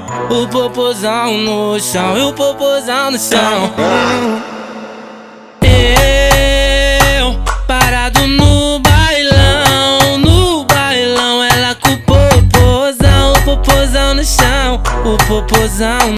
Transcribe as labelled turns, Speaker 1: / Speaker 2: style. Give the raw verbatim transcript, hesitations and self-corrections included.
Speaker 1: O popozão no chão, e o popozão no chão. Eu, parado no bailão, no bailão, ela com o popozão, o popozão no chão, o popozão